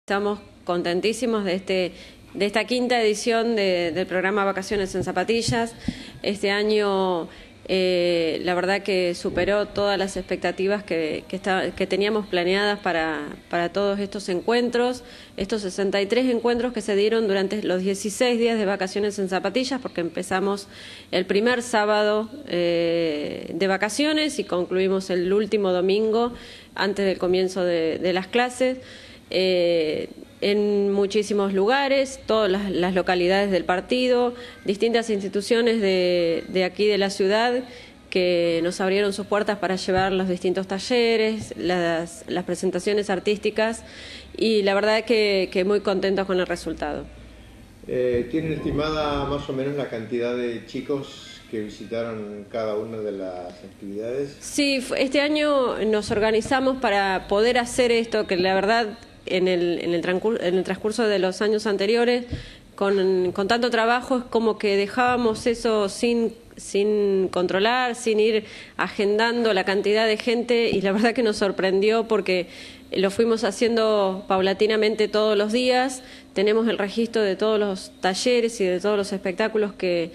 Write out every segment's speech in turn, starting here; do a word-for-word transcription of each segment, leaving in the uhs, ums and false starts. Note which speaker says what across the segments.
Speaker 1: Estamos contentísimos de, este, de esta quinta edición de, del programa Vacaciones en Zapatillas. Este año eh, la verdad que superó todas las expectativas que, que, está, que teníamos planeadas para, para todos estos encuentros, estos sesenta y tres encuentros que se dieron durante los dieciséis días de Vacaciones en Zapatillas, porque empezamos el primer sábado eh, de vacaciones y concluimos el último domingo antes del comienzo de, de las clases. Eh, en muchísimos lugares, todas las, las localidades del partido, distintas instituciones de, de aquí de la ciudad que nos abrieron sus puertas para llevar los distintos talleres, las, las presentaciones artísticas, y la verdad que, que muy contentos con el resultado.
Speaker 2: Eh, ¿Tienen estimada más o menos la cantidad de chicos que visitaron cada una de las actividades?
Speaker 1: Sí, este año nos organizamos para poder hacer esto, que la verdad en el, en el, transcurso, en el transcurso de los años anteriores, con, con tanto trabajo, es como que dejábamos eso sin, sin controlar, sin ir agendando la cantidad de gente, y la verdad que nos sorprendió porque lo fuimos haciendo paulatinamente todos los días. Tenemos el registro de todos los talleres y de todos los espectáculos que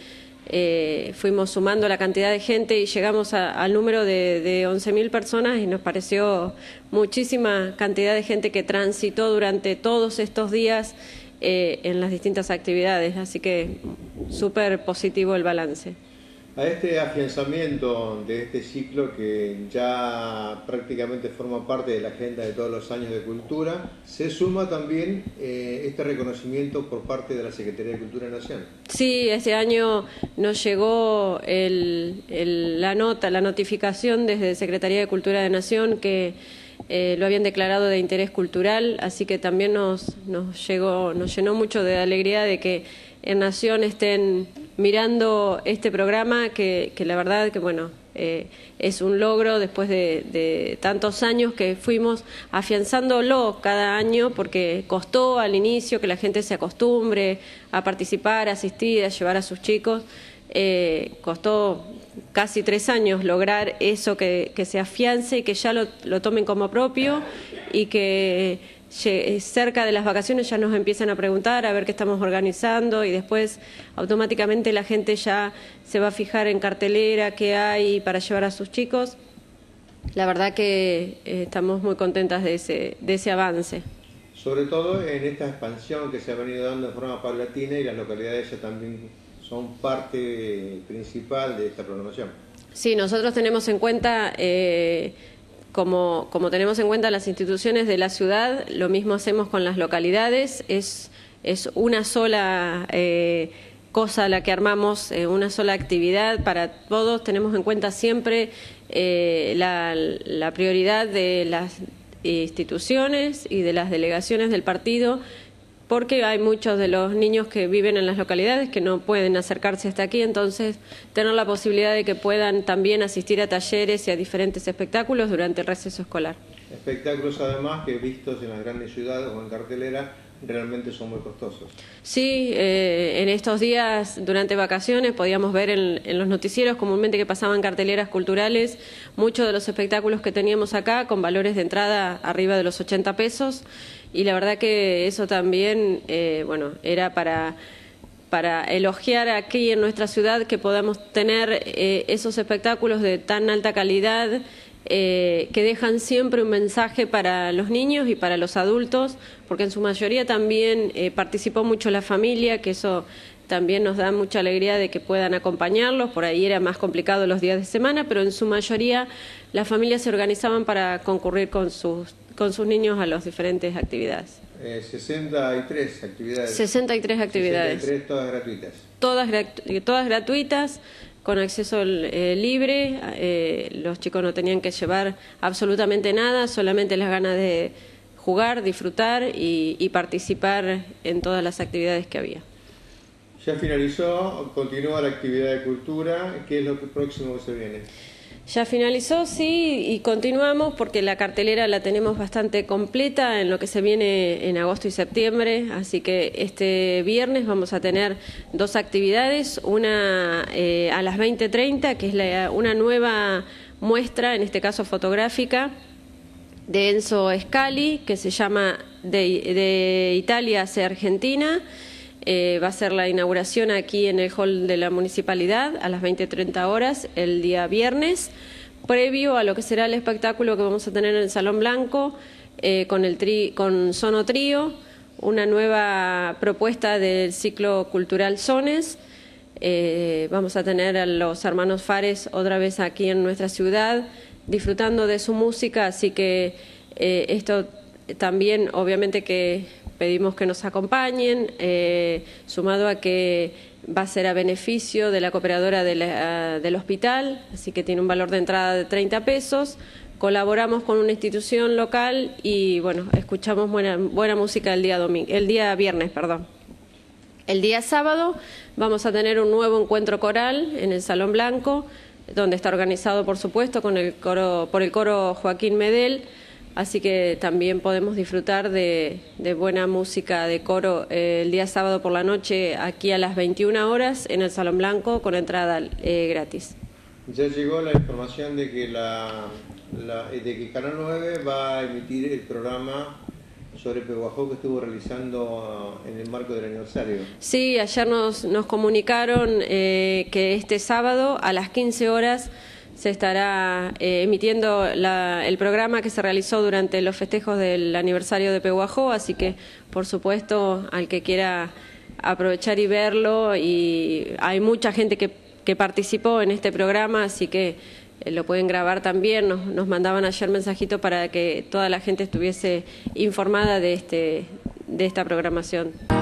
Speaker 1: Eh, fuimos sumando la cantidad de gente y llegamos a, al número de, de once mil personas, y nos pareció muchísima cantidad de gente que transitó durante todos estos días eh, en las distintas actividades, así que súper positivo el balance.
Speaker 2: A este afianzamiento de este ciclo, que ya prácticamente forma parte de la agenda de todos los años de cultura, se suma también eh, este reconocimiento por parte de la Secretaría de Cultura de Nación.
Speaker 1: Sí, este año nos llegó el, el, la nota, la notificación desde Secretaría de Cultura de Nación que eh, lo habían declarado de interés cultural, así que también nos, nos, llegó, nos llenó mucho de alegría de que en Nación estén mirando este programa, que, que la verdad que bueno eh, es un logro después de, de tantos años que fuimos afianzándolo cada año, porque costó al inicio que la gente se acostumbre a participar, a asistir, a llevar a sus chicos. Eh, costó casi tres años lograr eso, que, que se afiance y que ya lo, lo tomen como propio, y que cerca de las vacaciones ya nos empiezan a preguntar a ver qué estamos organizando, y después automáticamente la gente ya se va a fijar en cartelera qué hay para llevar a sus chicos. La verdad que eh, estamos muy contentas de ese, de ese avance.
Speaker 2: Sobre todo en esta expansión que se ha venido dando de forma paulatina, y las localidades ya también son parte principal de esta programación.
Speaker 1: Sí, nosotros tenemos en cuenta eh, Como, como tenemos en cuenta las instituciones de la ciudad, lo mismo hacemos con las localidades. Es, es una sola eh, cosa la que armamos, eh, una sola actividad para todos. Tenemos en cuenta siempre eh, la, la prioridad de las instituciones y de las delegaciones del partido, porque hay muchos de los niños que viven en las localidades que no pueden acercarse hasta aquí, entonces tener la posibilidad de que puedan también asistir a talleres y a diferentes espectáculos durante el receso escolar.
Speaker 2: Espectáculos además que, vistos en las grandes ciudades o en cartelera, realmente son muy costosos.
Speaker 1: Sí, eh, en estos días durante vacaciones podíamos ver en, en los noticieros comúnmente que pasaban carteleras culturales, muchos de los espectáculos que teníamos acá con valores de entrada arriba de los ochenta pesos, y la verdad que eso también eh, bueno, era para, para elogiar aquí en nuestra ciudad que podamos tener eh, esos espectáculos de tan alta calidad, Eh, que dejan siempre un mensaje para los niños y para los adultos, porque en su mayoría también eh, participó mucho la familia, que eso también nos da mucha alegría de que puedan acompañarlos. Por ahí era más complicado los días de semana, pero en su mayoría las familias se organizaban para concurrir con sus, con sus niños a las diferentes actividades.
Speaker 2: Eh, sesenta y tres actividades.
Speaker 1: sesenta y tres actividades.
Speaker 2: sesenta y tres, todas gratuitas.
Speaker 1: Todas, todas gratuitas, con acceso eh, libre. Eh, los chicos no tenían que llevar absolutamente nada, solamente las ganas de jugar, disfrutar y, y participar en todas las actividades que había.
Speaker 2: Ya finalizó, continúa la actividad de cultura. ¿Qué es lo que próximo que se viene?
Speaker 1: Ya finalizó, sí, y continuamos porque la cartelera la tenemos bastante completa en lo que se viene en agosto y septiembre, así que este viernes vamos a tener dos actividades, una eh, a las veinte treinta, que es la, una nueva muestra, en este caso fotográfica, de Enzo Scali, que se llama De, de Italia hacia Argentina. Eh, va a ser la inauguración aquí en el hall de la municipalidad a las veinte treinta horas el día viernes, previo a lo que será el espectáculo que vamos a tener en el Salón Blanco eh, con, el tri, con Sono Trío, una nueva propuesta del ciclo cultural Sones. Eh, vamos a tener a los hermanos Fares otra vez aquí en nuestra ciudad, disfrutando de su música, así que eh, esto también obviamente que pedimos que nos acompañen, eh, sumado a que va a ser a beneficio de la cooperadora de la, del hospital, así que tiene un valor de entrada de treinta pesos. Colaboramos con una institución local y bueno, escuchamos buena, buena música el día, domingo, el día viernes. Perdón. El día sábado vamos a tener un nuevo encuentro coral en el Salón Blanco, donde está organizado, por supuesto, con el coro, por el coro Joaquín Medel, así que también podemos disfrutar de, de buena música de coro eh, el día sábado por la noche, aquí a las veintiuna horas, en el Salón Blanco, con entrada eh, gratis.
Speaker 2: Ya llegó la información de que, la, la, de que Canal nueve va a emitir el programa sobre Pehuajó que estuvo realizando en el marco del aniversario.
Speaker 1: Sí, ayer nos, nos comunicaron eh, que este sábado a las quince horas se estará eh, emitiendo la, el programa que se realizó durante los festejos del aniversario de Pehuajó, así que por supuesto al que quiera aprovechar y verlo, y hay mucha gente que, que participó en este programa, así que Eh, lo pueden grabar también. Nos, nos mandaban ayer mensajito para que toda la gente estuviese informada de, este, de esta programación.